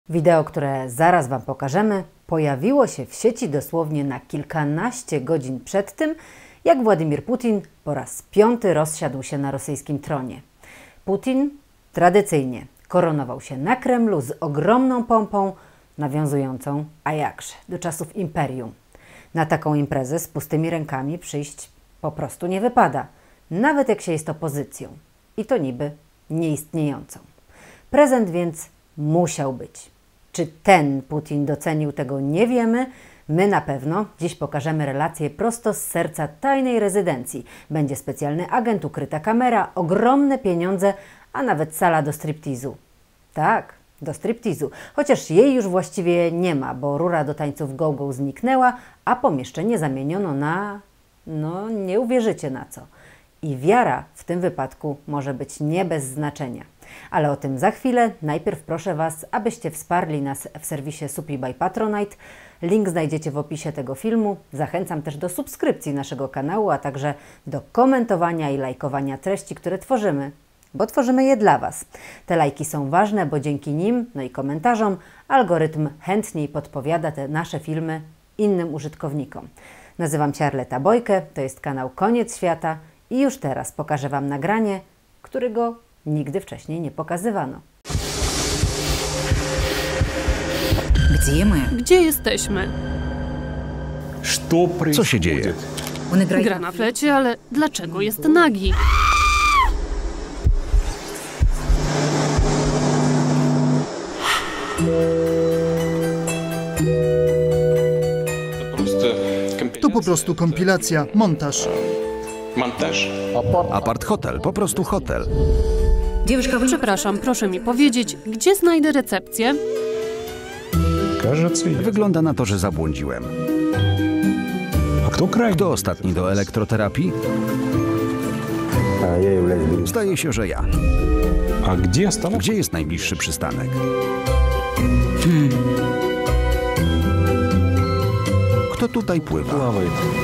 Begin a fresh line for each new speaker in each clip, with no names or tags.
Wideo, które zaraz Wam pokażemy, pojawiło się w sieci dosłownie na kilkanaście godzin przed tym, jak Władimir Putin po raz 5. rozsiadł się na rosyjskim tronie. Putin tradycyjnie koronował się na Kremlu z ogromną pompą, nawiązującą, a jakże, do czasów imperium. Na taką imprezę z pustymi rękami przyjść po prostu nie wypada, nawet jak się jest opozycją. I to niby nieistniejącą. Prezent więc musiał być. Czy ten Putin docenił, tego nie wiemy. My na pewno dziś pokażemy relację prosto z serca tajnej rezydencji. Będzie specjalny agent, ukryta kamera, ogromne pieniądze, a nawet sala do striptizu. Tak, do striptizu. Chociaż jej już właściwie nie ma, bo rura do tańców go-go zniknęła, a pomieszczenie zamieniono na... no nie uwierzycie na co. I wiara w tym wypadku może być nie bez znaczenia. Ale o tym za chwilę. Najpierw proszę Was, abyście wsparli nas w serwisie Supi by Patronite. Link znajdziecie w opisie tego filmu. Zachęcam też do subskrypcji naszego kanału, a także do komentowania i lajkowania treści, które tworzymy, bo tworzymy je dla Was. Te lajki są ważne, bo dzięki nim, no i komentarzom, algorytm chętniej podpowiada te nasze filmy innym użytkownikom. Nazywam się Arleta Bojke, to jest kanał Koniec Świata i już teraz pokażę Wam nagranie, którego nigdy wcześniej nie pokazywano.
Gdzie jesteśmy?
Co się dzieje?
Gra na flecie, ale dlaczego jest nagi?
To po prostu kompilacja, montaż.
Apart hotel, po prostu hotel.
Przepraszam, proszę mi powiedzieć, gdzie znajdę recepcję?
Wygląda na to, że zabłądziłem. Kto ostatni do elektroterapii? Zdaje się, że ja. Gdzie jest najbliższy przystanek? Kto tutaj pływa?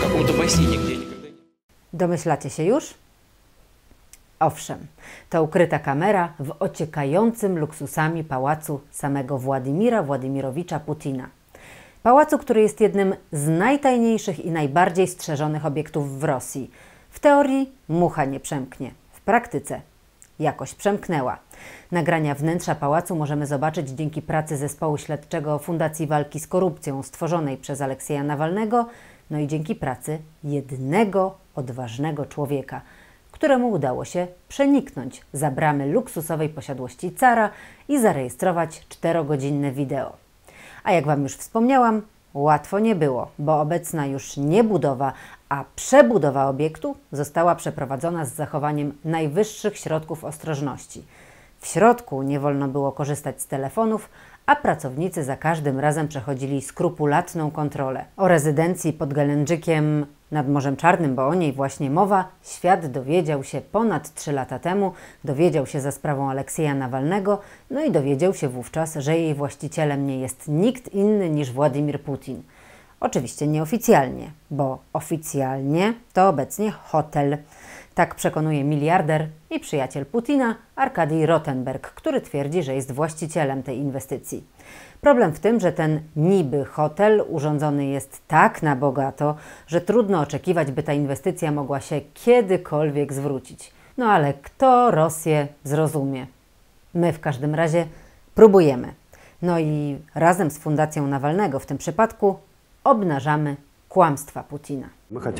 Domyślacie się już? Owszem, to ukryta kamera w ociekającym luksusami pałacu samego Władimira Władimirowicza Putina. Pałacu, który jest jednym z najtajniejszych i najbardziej strzeżonych obiektów w Rosji. W teorii mucha nie przemknie, w praktyce jakoś przemknęła. Nagrania wnętrza pałacu możemy zobaczyć dzięki pracy zespołu śledczego Fundacji Walki z Korupcją stworzonej przez Aleksieja Nawalnego, no i dzięki pracy jednego odważnego człowieka, któremu udało się przeniknąć za bramy luksusowej posiadłości cara i zarejestrować 4-godzinne wideo. A jak Wam już wspomniałam, łatwo nie było, bo obecna już nie budowa, a przebudowa obiektu została przeprowadzona z zachowaniem najwyższych środków ostrożności. W środku nie wolno było korzystać z telefonów, a pracownicy za każdym razem przechodzili skrupulatną kontrolę. O rezydencji pod Gelendżykiem nad Morzem Czarnym, bo o niej właśnie mowa, świat dowiedział się ponad 3 lata temu, dowiedział się za sprawą Aleksieja Nawalnego, no i dowiedział się wówczas, że jej właścicielem nie jest nikt inny niż Władimir Putin. Oczywiście nieoficjalnie, bo oficjalnie to obecnie hotel. Tak przekonuje miliarder i przyjaciel Putina Arkadij Rotenberg, który twierdzi, że jest właścicielem tej inwestycji. Problem w tym, że ten niby hotel urządzony jest tak na bogato, że trudno oczekiwać, by ta inwestycja mogła się kiedykolwiek zwrócić. No ale kto Rosję zrozumie? My w każdym razie próbujemy. No i razem z Fundacją Nawalnego w tym przypadku obnażamy kłamstwa Putina.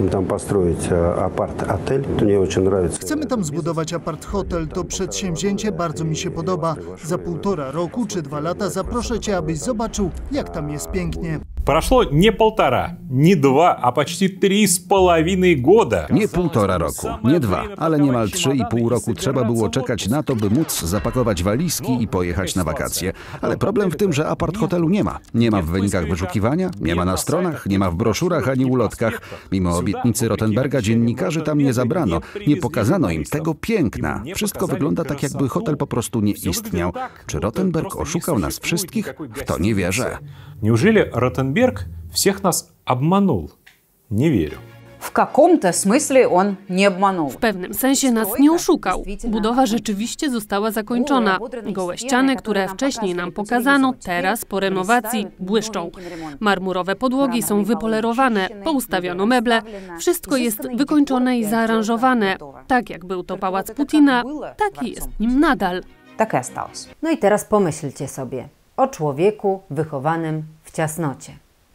Chcemy tam zbudować apart-hotel. To przedsięwzięcie bardzo mi się podoba. Za 1,5 roku czy 2 lata zaproszę Cię, abyś zobaczył, jak tam jest pięknie.
Прошло не 1,5, не 2, a почти 3,5 года.
Nie 1,5 roku, nie 2, ale niemal 3,5 roku trzeba było czekać na to, by móc zapakować walizki i pojechać na wakacje. Ale problem w tym, że apart hotelu nie ma. Nie ma w wynikach wyszukiwania, nie ma na stronach, nie ma w broszurach ani ulotkach. Mimo obietnicy Rotenberga dziennikarzy tam nie zabrano, nie pokazano im tego piękna. Wszystko wygląda tak, jakby hotel po prostu nie istniał. Czy Rotenberg oszukał nas wszystkich? W to nie wierzę.
Неужели Ротенберг всех нас обманул? Не верю.
W каком-то смысле он не обманул.
W pewnym sensie nas nie oszukał. Budowa rzeczywiście została zakończona. Gołe ściany, które wcześniej nam pokazano, teraz po renowacji błyszczą. Marmurowe podłogi są wypolerowane, poustawiano meble. Wszystko jest wykończone i zaaranżowane. Tak jak był to pałac Putina, taki jest nim nadal.
Так и осталось.
No i teraz pomyślcie sobie o człowieku wychowanym w ciasnocie.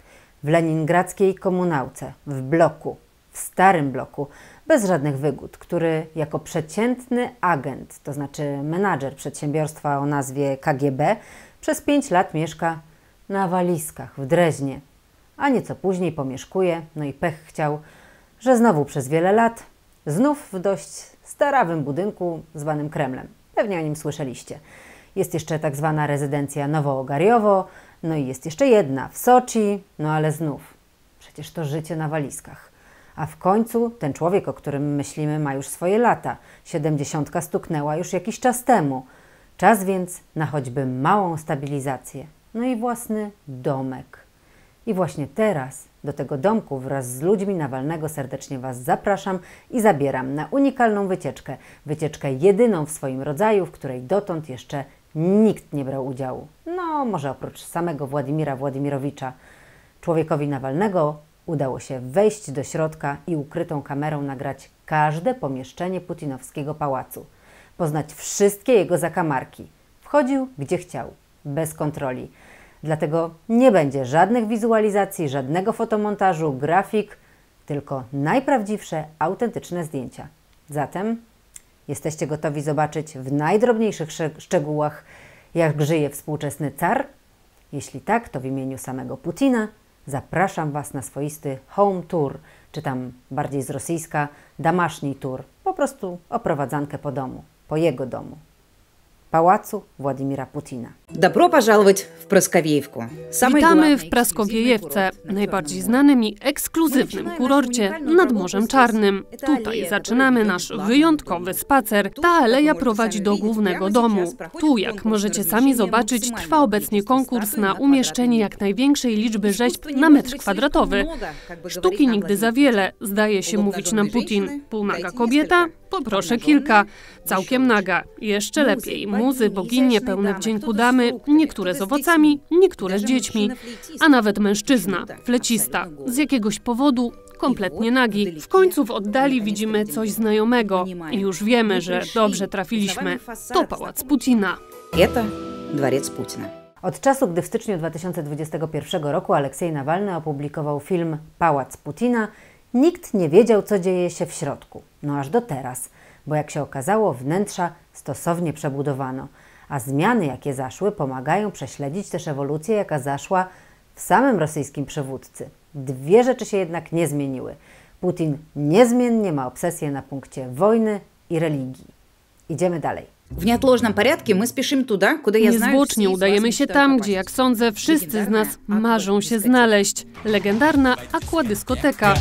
W leningradzkiej komunałce, w bloku, w starym bloku, bez żadnych wygód, który jako przeciętny agent, to znaczy menadżer przedsiębiorstwa o nazwie KGB, przez 5 lat mieszka na walizkach w Dreźnie, a nieco później pomieszkuje, no i pech chciał, że znowu przez wiele lat, znów w dość starawym budynku zwanym Kremlem. Pewnie o nim słyszeliście. Jest jeszcze tak zwana rezydencja Nowoogarjowo, no i jest jeszcze jedna w Soczi, no ale znów, przecież to życie na walizkach. A w końcu ten człowiek, o którym myślimy, ma już swoje lata. 70 stuknęła już jakiś czas temu. Czas więc na choćby małą stabilizację. No i własny domek. I właśnie teraz do tego domku wraz z ludźmi Nawalnego serdecznie Was zapraszam i zabieram na unikalną wycieczkę. Wycieczkę jedyną w swoim rodzaju, w której dotąd jeszcze nikt nie brał udziału. No, może oprócz samego Władimira Władimirowicza. Człowiekowi Nawalnego udało się wejść do środka i ukrytą kamerą nagrać każde pomieszczenie putinowskiego pałacu. Poznać wszystkie jego zakamarki. Wchodził gdzie chciał, bez kontroli. Dlatego nie będzie żadnych wizualizacji, żadnego fotomontażu, grafik, tylko najprawdziwsze, autentyczne zdjęcia. Zatem jesteście gotowi zobaczyć w najdrobniejszych szczegółach, jak żyje współczesny car? Jeśli tak, to w imieniu samego Putina zapraszam Was na swoisty home tour, czy tam bardziej z rosyjska домашний tour, po prostu oprowadzankę po domu, po jego domu. Pałacu Władimira Putina.
Добро пожаловать в Проскоwiewку.
Witamy w Praskowiejewce, najbardziej znanym i ekskluzywnym kurorcie nad Morzem Czarnym. Tutaj zaczynamy nasz wyjątkowy spacer. Ta aleja prowadzi do głównego domu. Tu, jak możecie sami zobaczyć, trwa obecnie konkurs na umieszczenie jak największej liczby rzeźb na metr kwadratowy. Sztuki nigdy za wiele, zdaje się mówić nam Putin. Półnaga kobieta? Poproszę kilka. Całkiem naga. Jeszcze lepiej. Muzy, boginie pełne wdzięku damy, niektóre z owocami, niektóre z dziećmi, a nawet mężczyzna, flecista, z jakiegoś powodu kompletnie nagi. W końcu w oddali widzimy coś znajomego i już wiemy, że dobrze trafiliśmy. To pałac Putina.
Это дворец Путина.
Od czasu, gdy w styczniu 2021 roku Aleksiej Nawalny opublikował film Pałac Putina, nikt nie wiedział, co dzieje się w środku. No aż do teraz, bo jak się okazało, wnętrza stosownie przebudowano, a zmiany, jakie zaszły, pomagają prześledzić też ewolucję, jaka zaszła w samym rosyjskim przywódcy. Dwie rzeczy się jednak nie zmieniły. Putin niezmiennie ma obsesję na punkcie wojny i religii. Idziemy dalej.
W nieodложном порядке мы спешим туда, куда я знаю.
Niezwłocznie udajemy się tam, gdzie, jak sądzę, wszyscy z nas marzą się znaleźć. Legendarna aquadyskoteka.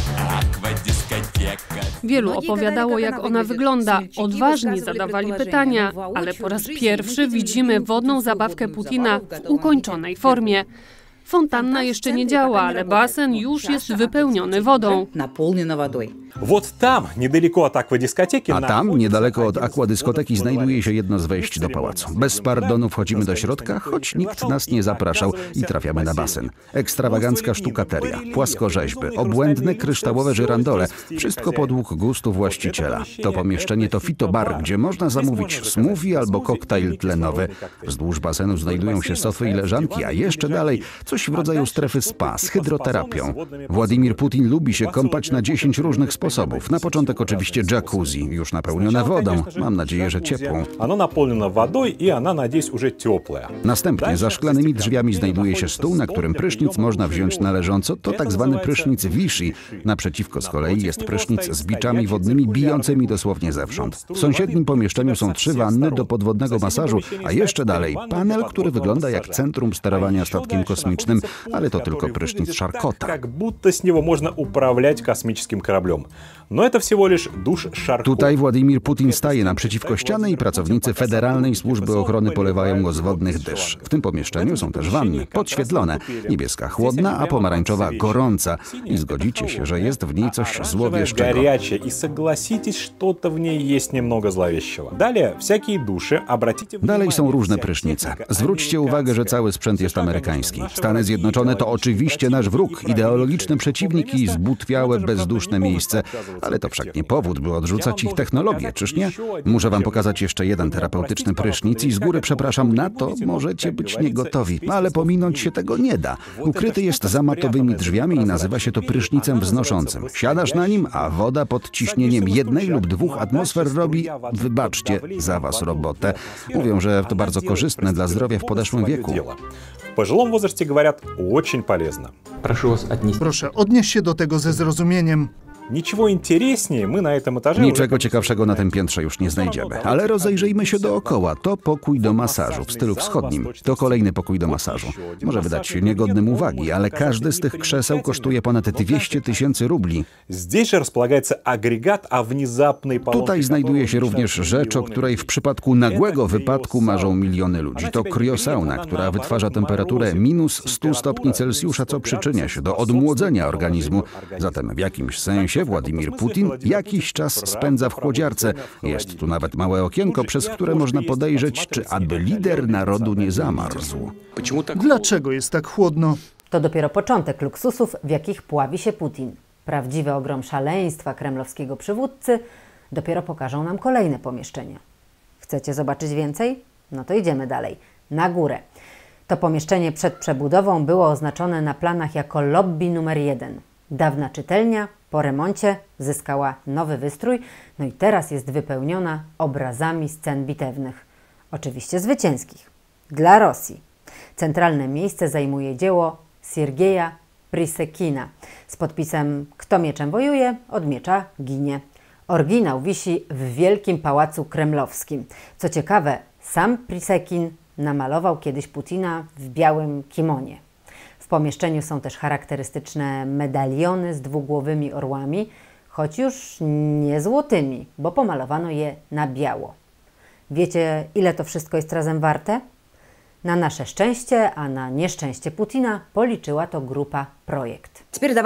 Wielu opowiadało, jak ona wygląda. Odważni zadawali pytania, ale po raz pierwszy widzimy wodną zabawkę Putina w ukończonej formie. Fontanna jeszcze nie działa, ale basen już jest wypełniony wodą.
Вот там, недалеко от аквадискотеки,
A tam, niedaleko od aquadyskoteki, znajduje się jedno z wejść do pałacu. Bez pardonu wchodzimy do środka, choć nikt nas nie zapraszał i trafiamy na basen. Ekstrawagancka sztukateria, płaskorzeźby, obłędne kryształowe żyrandole. Wszystko podług gustu właściciela. To pomieszczenie to fitobar, gdzie można zamówić smoothie albo koktajl tlenowy. Wzdłuż basenu znajdują się sofy i leżanki, a jeszcze dalej coś w rodzaju strefy spa z hydroterapią. Władimir Putin lubi się kąpać na 10 różnych sposobów. Na początek oczywiście jacuzzi, już napełnione wodą. Mam nadzieję, że ciepłą.
Ono napełnione wodą i ona, надеюсь, уже теплая.
Następnie za szklanymi drzwiami znajduje się stół, na którym prysznic można wziąć należąco. To tak zwany prysznic Vichy. Naprzeciwko z kolei jest prysznic z biczami wodnymi bijącymi dosłownie zewsząd. W sąsiednim pomieszczeniu są 3 wanny do podwodnego masażu, a jeszcze dalej panel, który wygląda jak centrum sterowania statkiem kosmicznym kosmicznym, ale to tylko prysznic Szarkota.
Jak будто z niego można uprawiać kosmicznym kораблем. No to всего лишь душ Szarkota.
Tutaj Władimir Putin staje naprzeciwko ściany i pracownicy Federalnej Służby Ochrony polewają go z wodnych dysz. W tym pomieszczeniu są też wanny, podświetlone. Niebieska chłodna, a pomarańczowa gorąca. I zgodzicie się, że jest w niej coś złowieszczego.
I согласитесь, что-то в ней есть немного зловещего. Далее, всякие души.
Dalej są różne prysznice. Zwróćcie uwagę, że cały sprzęt jest amerykański. Stany Zjednoczone to oczywiście nasz wróg, ideologiczny przeciwnik i zbutwiałe, bezduszne miejsce. Ale to wszak nie powód, by odrzucać ich technologię, czyż nie? Muszę wam pokazać jeszcze jeden terapeutyczny prysznic i z góry przepraszam, na to możecie być niegotowi. Ale pominąć się tego nie da. Ukryty jest za matowymi drzwiami i nazywa się to prysznicem wznoszącym. Siadasz na nim, a woda pod ciśnieniem 1 lub 2 atmosfer robi, wybaczcie za was robotę. Mówią, że to bardzo korzystne dla zdrowia w podeszłym wieku.
W poжилом возрасте говорят, очень полезно.
Proszę, odnieś się do tego ze zrozumieniem.
Niczego ciekawszego na tym piętrze już nie znajdziemy, ale rozejrzyjmy się dookoła. To pokój do masażu w stylu wschodnim. To kolejny pokój do masażu. Może wydać się niegodnym uwagi, ale każdy z tych krzeseł kosztuje ponad 200 000 rubli. Tutaj znajduje się również rzecz, o której w przypadku nagłego wypadku marzą miliony ludzi. To kriosauna, która wytwarza temperaturę minus 100 stopni Celsjusza, co przyczynia się do odmłodzenia organizmu. Zatem w jakimś sensie Władimir Putin jakiś czas spędza w chłodziarce. Jest tu nawet małe okienko, przez które można podejrzeć, czy aby lider narodu nie zamarzł.
Dlaczego jest tak chłodno?
To dopiero początek luksusów, w jakich pławi się Putin. Prawdziwy ogrom szaleństwa kremlowskiego przywódcy dopiero pokażą nam kolejne pomieszczenia. Chcecie zobaczyć więcej? No to idziemy dalej. Na górę. To pomieszczenie przed przebudową było oznaczone na planach jako lobby numer 1. Dawna czytelnia po remoncie zyskała nowy wystrój, no i teraz jest wypełniona obrazami scen bitewnych. Oczywiście zwycięskich. Dla Rosji. Centralne miejsce zajmuje dzieło Siergieja Prisekina z podpisem „Kto mieczem wojuje, od miecza ginie”. Oryginał wisi w Wielkim Pałacu Kremlowskim. Co ciekawe, sam Prisekin namalował kiedyś Putina w białym kimonie. W pomieszczeniu są też charakterystyczne medaliony z dwugłowymi orłami, choć już nie złotymi, bo pomalowano je na biało. Wiecie, ile to wszystko jest razem warte? Na nasze szczęście, a na nieszczęście Putina policzyła to grupa Projekt.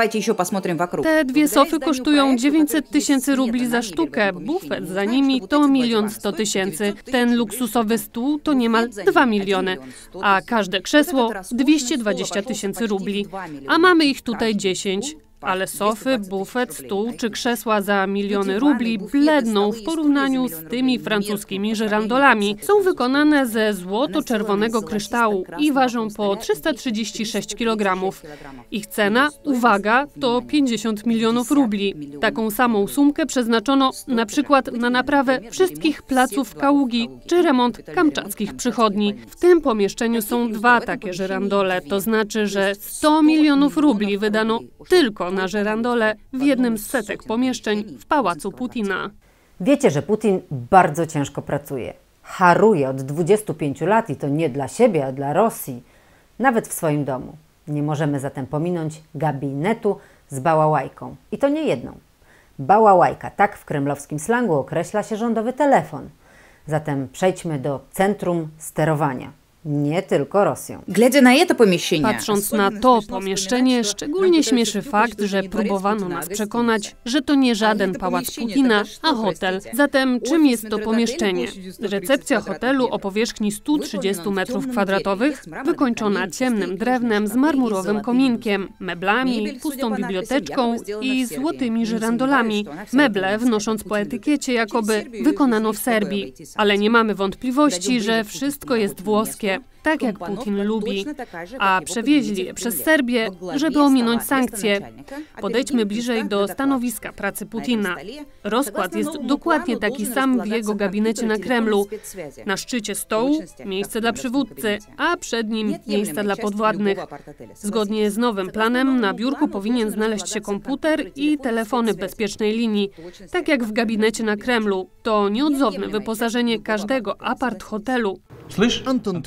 Te dwie sofy kosztują 900 000 rubli za sztukę, bufet za nimi to 1 100 000, ten luksusowy stół to niemal 2 miliony, a każde krzesło 220 000 rubli, a mamy ich tutaj 10. Ale sofy, bufet, stół czy krzesła za miliony rubli bledną w porównaniu z tymi francuskimi żyrandolami. Są wykonane ze złoto-czerwonego kryształu i ważą po 336 kg. Ich cena, uwaga, to 50 milionów rubli. Taką samą sumkę przeznaczono na przykład na naprawę wszystkich placów Kaługi czy remont kamczackich przychodni. W tym pomieszczeniu są 2 takie żyrandole, to znaczy, że 100 milionów rubli wydano tylko na żyrandole w jednym z setek pomieszczeń w Pałacu Putina.
Wiecie, że Putin bardzo ciężko pracuje. Haruje od 25 lat i to nie dla siebie, a dla Rosji. Nawet w swoim domu. Nie możemy zatem pominąć gabinetu z bałałajką. I to nie jedną. Bałałajka, tak w kremlowskim slangu określa się rządowy telefon. Zatem przejdźmy do centrum sterowania. Nie tylko Rosją.
Patrząc na to pomieszczenie, szczególnie śmieszy fakt, że próbowano nas przekonać, że to nie żaden pałac Putina, a hotel. Zatem czym jest to pomieszczenie? Recepcja hotelu o powierzchni 130 m2, wykończona ciemnym drewnem z marmurowym kominkiem, meblami, pustą biblioteczką i złotymi żyrandolami. Meble, wnosząc po etykiecie, jakoby wykonano w Serbii. Ale nie mamy wątpliwości, że wszystko jest włoskie. Tak jak Putin lubi, a przewieźli je przez Serbię, żeby ominąć sankcje. Podejdźmy bliżej do stanowiska pracy Putina. Rozkład jest dokładnie taki sam w jego gabinecie na Kremlu. Na szczycie stołu miejsce dla przywódcy, a przed nim miejsca dla podwładnych. Zgodnie z nowym planem na biurku powinien znaleźć się komputer i telefony bezpiecznej linii, tak jak w gabinecie na Kremlu. To nieodzowne wyposażenie każdego apart-hotelu.
Anton, ty mnie słyszysz?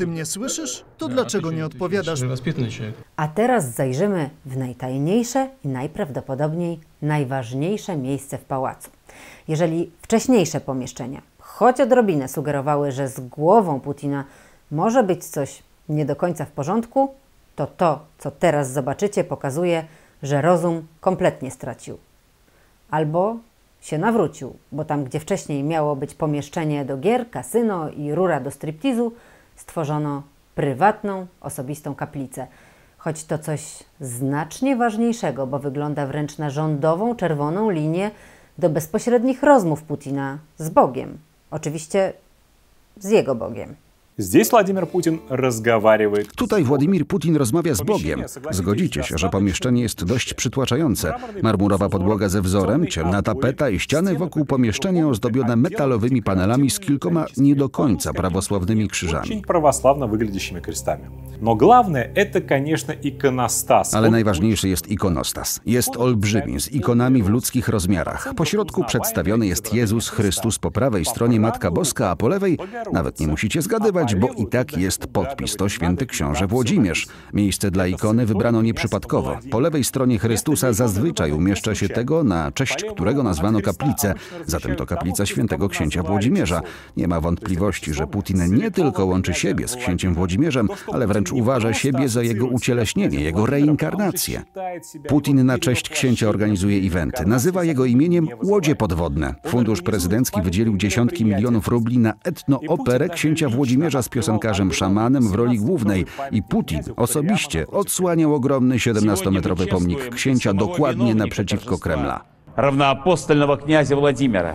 słyszysz? To dlaczego nie odpowiadasz?
A teraz zajrzymy w najtajniejsze i najprawdopodobniej najważniejsze miejsce w pałacu. Jeżeli wcześniejsze pomieszczenia, choć odrobinę sugerowały, że z głową Putina może być coś nie do końca w porządku, to, co teraz zobaczycie, pokazuje, że rozum kompletnie stracił. Albo się nawrócił, bo tam, gdzie wcześniej miało być pomieszczenie do gier, kasyno i rura do striptizu, stworzono prywatną, osobistą kaplicę. Choć to coś znacznie ważniejszego, bo wygląda wręcz na rządową, czerwoną linię do bezpośrednich rozmów Putina z Bogiem. Oczywiście z jego Bogiem.
Здесь Владимир Путин разговаривает.
Tutaj Władimir Putin rozmawia z Bogiem. Zgodzicie się, że pomieszczenie jest dość przytłaczające. Marmurowa podłoga ze wzorem, ciemna tapeta i ściany wokół pomieszczenia ozdobione metalowymi panelami z kilkoma nie do końca prawosławnymi krzyżami.
Очень православно выглядящими крестами. Но главное это, конечно, иконостас.
Ale najważniejszy jest ikonostas. Jest olbrzymi, z ikonami w ludzkich rozmiarach. Po środku przedstawiony jest Jezus Chrystus, po prawej stronie Matka Boska, a po lewej, nawet nie musicie zgadywać, bo i tak jest podpis. To święty książę Włodzimierz. Miejsce dla ikony wybrano nieprzypadkowo. Po lewej stronie Chrystusa zazwyczaj umieszcza się tego, na cześć którego nazwano kaplicę. Zatem to kaplica świętego księcia Włodzimierza. Nie ma wątpliwości, że Putin nie tylko łączy siebie z księciem Włodzimierzem, ale wręcz uważa siebie za jego ucieleśnienie, jego reinkarnację. Putin na cześć księcia organizuje eventy. Nazywa jego imieniem łodzie podwodne. Fundusz prezydencki wydzielił dziesiątki milionów rubli na etnooperę księcia Włodzimierza z piosenkarzem szamanem w roli głównej i Putin osobiście odsłaniał ogromny 17-metrowy pomnik księcia dokładnie naprzeciwko Kremla.
Равноапостольного князя Владимира.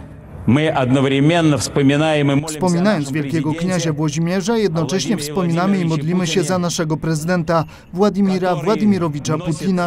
Wspominając wielkiego kniazia Włodzimierza, jednocześnie wspominamy i modlimy się za naszego prezydenta Władimira Władimirowicza Putina,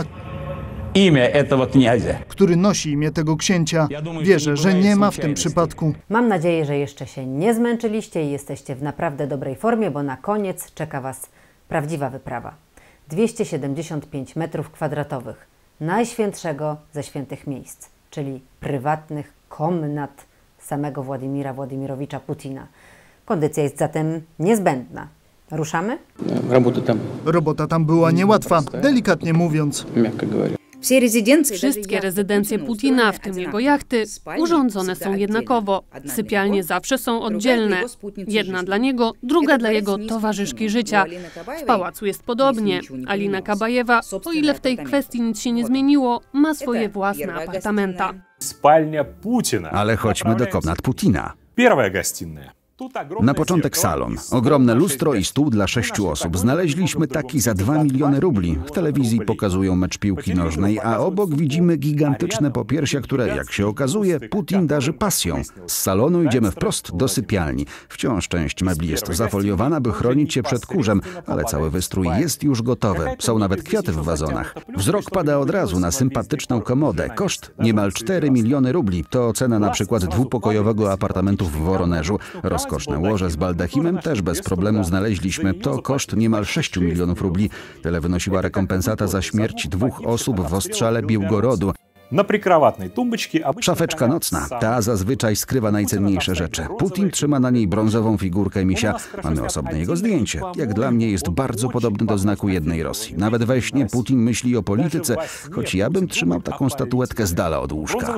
który nosi imię tego księcia. Wierzę, że nie ma w tym przypadku.
Mam nadzieję, że jeszcze się nie zmęczyliście i jesteście w naprawdę dobrej formie, bo na koniec czeka Was prawdziwa wyprawa. 275 metrów kwadratowych najświętszego ze świętych miejsc, czyli prywatnych komnat samego Władimira Władimirowicza Putina. Kondycja jest zatem niezbędna. Ruszamy?
Robota tam była niełatwa, delikatnie mówiąc.
Wszystkie rezydencje Putina, w tym jego jachty, urządzone są jednakowo. Sypialnie zawsze są oddzielne. Jedna dla niego, druga dla jego towarzyszki życia. W pałacu jest podobnie. Alina Kabajewa, o ile w tej kwestii nic się nie zmieniło, ma swoje własne apartamenta.
Spalnia Putina.
Ale chodźmy do komnat Putina.
Pierwsza gościnna.
Na początek salon. Ogromne lustro i stół dla 6 osób. Znaleźliśmy taki za 2 miliony rubli. W telewizji pokazują mecz piłki nożnej, a obok widzimy gigantyczne popiersia, które, jak się okazuje, Putin darzy pasją. Z salonu idziemy wprost do sypialni. Wciąż część mebli jest zafoliowana, by chronić się przed kurzem, ale cały wystrój jest już gotowy. Są nawet kwiaty w wazonach. Wzrok pada od razu na sympatyczną komodę. Koszt niemal 4 miliony rubli. To cena na przykład dwupokojowego apartamentu w Woronerzu. Rozkoszne łoże z baldachimem też bez problemu znaleźliśmy. To koszt niemal 6 milionów rubli. Tyle wynosiła rekompensata za śmierć 2 osób w ostrzale Biłgorodu. Szafeczka nocna. Ta zazwyczaj skrywa najcenniejsze rzeczy. Putin trzyma na niej brązową figurkę misia. Mamy osobne jego zdjęcie. Jak dla mnie jest bardzo podobny do znaku jednej Rosji. Nawet we śnie Putin myśli o polityce, choć ja bym trzymał taką statuetkę z dala od łóżka.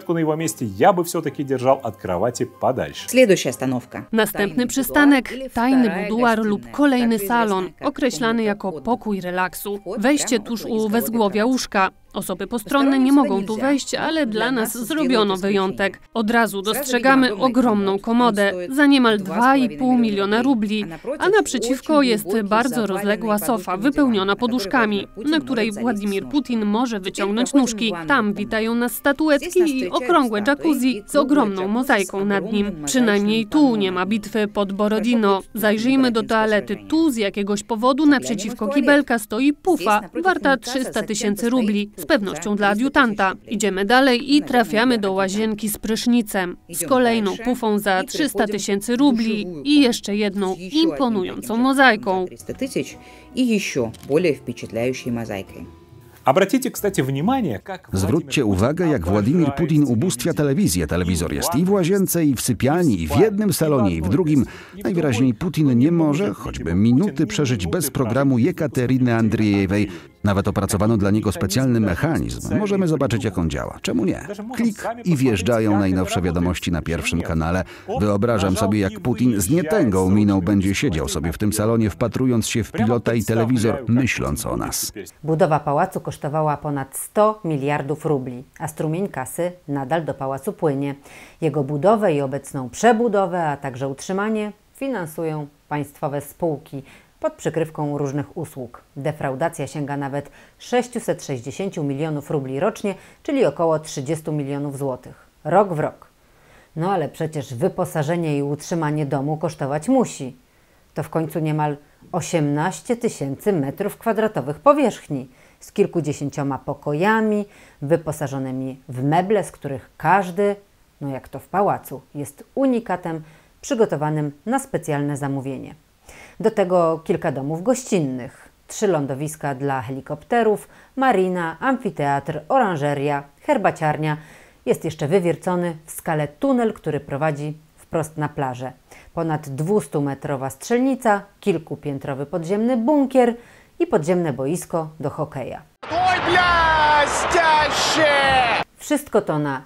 Następny przystanek, tajny buduar lub kolejny salon, określany jako pokój relaksu. Wejście tuż u wezgłowia łóżka. Osoby postronne nie mogą tu wejść, ale dla nas zrobiono wyjątek. Od razu dostrzegamy ogromną komodę za niemal 2,5 miliona rubli, a naprzeciwko jest bardzo rozległa sofa wypełniona poduszkami, na której Władimir Putin może wyciągnąć nóżki. Tam witają nas statuetki i okrągłe jacuzzi z ogromną mozaiką nad nim. Przynajmniej tu nie ma bitwy pod Borodino. Zajrzyjmy do toalety. Tu z jakiegoś powodu naprzeciwko kibelka stoi pufa warta 300 000 rubli. Z pewnością dla adiutanta. Idziemy dalej i trafiamy do łazienki z prysznicem. Z kolejną pufą za 300 000 rubli i jeszcze jedną imponującą mozaiką.
Обратите, кстати, внимание, как
Zwróćcie uwagę, jak Władimir Putin ubóstwia telewizję. Telewizor jest i w łazience, i w sypialni, i w jednym salonie, i w drugim. Najwyraźniej Putin nie może, choćby minuty, przeżyć bez programu Jekateryny Andriejewej. Nawet opracowano dla niego specjalny mechanizm. Możemy zobaczyć, jak on działa. Czemu nie? Klik i wjeżdżają najnowsze wiadomości na pierwszym kanale. Wyobrażam sobie, jak Putin z nietęgą miną będzie siedział sobie w tym salonie, wpatrując się w pilota i telewizor, myśląc o nas.
Budowa pałacu kosztowała ponad 100 miliardów rubli, a strumień kasy nadal do pałacu płynie. Jego budowę i obecną przebudowę, a także utrzymanie finansują państwowe spółki pod przykrywką różnych usług. Defraudacja sięga nawet 660 milionów rubli rocznie, czyli około 30 milionów złotych. Rok w rok. No ale przecież wyposażenie i utrzymanie domu kosztować musi. To w końcu niemal 18 tysięcy metrów kwadratowych powierzchni z kilkudziesięcioma pokojami, wyposażonymi w meble, z których każdy, no jak to w pałacu, jest unikatem przygotowanym na specjalne zamówienie. Do tego kilka domów gościnnych, 3 lądowiska dla helikopterów, marina, amfiteatr, oranżeria, herbaciarnia. Jest jeszcze wywiercony w skale tunel, który prowadzi wprost na plażę. Ponad 200-metrowa strzelnica, kilkupiętrowy podziemny bunkier i podziemne boisko do hokeja. Wszystko to na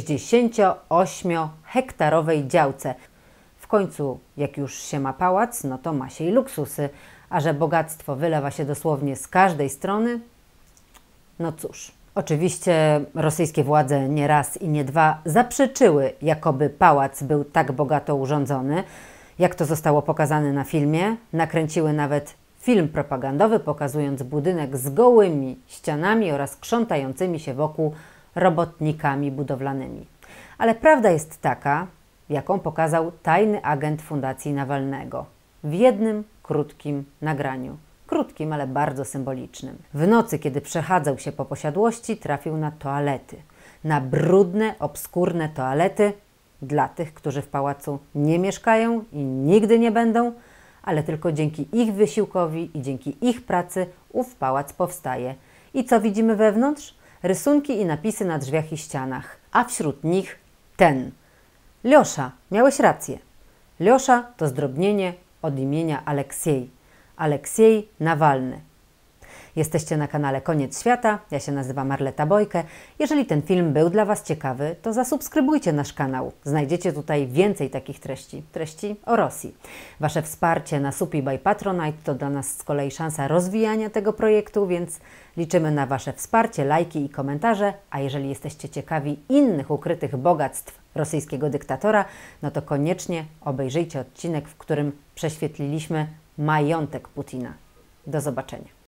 68-hektarowej działce. W końcu, jak już się ma pałac, no to ma się i luksusy, a że bogactwo wylewa się dosłownie z każdej strony, no cóż. Oczywiście rosyjskie władze nie raz i nie dwa zaprzeczyły, jakoby pałac był tak bogato urządzony, jak to zostało pokazane na filmie. Nakręciły nawet film propagandowy, pokazując budynek z gołymi ścianami oraz krzątającymi się wokół robotnikami budowlanymi. Ale prawda jest taka, jaką pokazał tajny agent Fundacji Nawalnego w jednym krótkim nagraniu. Krótkim, ale bardzo symbolicznym. W nocy, kiedy przechadzał się po posiadłości, trafił na toalety. Na brudne, obskurne toalety dla tych, którzy w pałacu nie mieszkają i nigdy nie będą, ale tylko dzięki ich wysiłkowi i dzięki ich pracy ów pałac powstaje. I co widzimy wewnątrz? Rysunki i napisy na drzwiach i ścianach, a wśród nich ten. Ljosza, miałeś rację. Ljosza to zdrobnienie od imienia Aleksiej. Aleksiej Nawalny. Jesteście na kanale Koniec Świata, ja się nazywam Marleta Bojkę. Jeżeli ten film był dla Was ciekawy, to zasubskrybujcie nasz kanał. Znajdziecie tutaj więcej takich treści o Rosji. Wasze wsparcie na Supi by Patronite to dla nas z kolei szansa rozwijania tego projektu, więc liczymy na Wasze wsparcie, lajki i komentarze, a jeżeli jesteście ciekawi innych ukrytych bogactw rosyjskiego dyktatora, no to koniecznie obejrzyjcie odcinek, w którym prześwietliliśmy majątek Putina. Do zobaczenia.